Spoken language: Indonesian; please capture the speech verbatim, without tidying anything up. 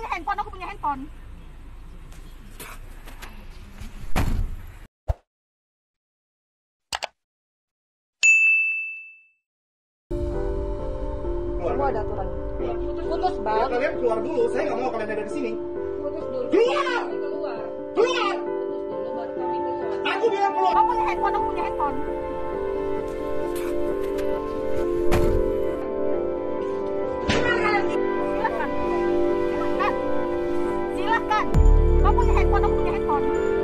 punya handphone, aku punya handphone. Semua ada aturan. Putus, putus bang. Ya, kalian keluar dulu, saya nggak mau kalian ada di sini. Putus dulu. Keluar! Keluar. Keluar! Putus dulu baru kami keluar. Aku bilang keluar. Aku punya handphone, aku punya handphone. Silakan. Silakan. Silakan. Kamu punya handphone, aku punya handphone.